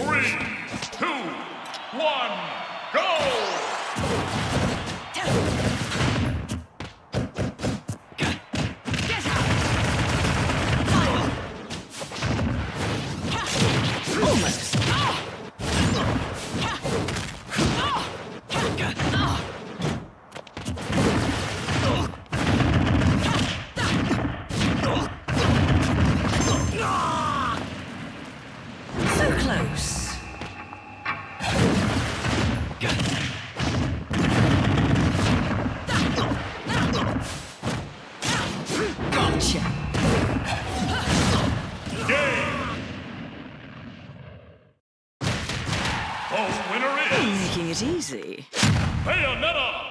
3, 2, 1, go! Close. Gotcha. Game. The winner is Making it easy. Bayonetta.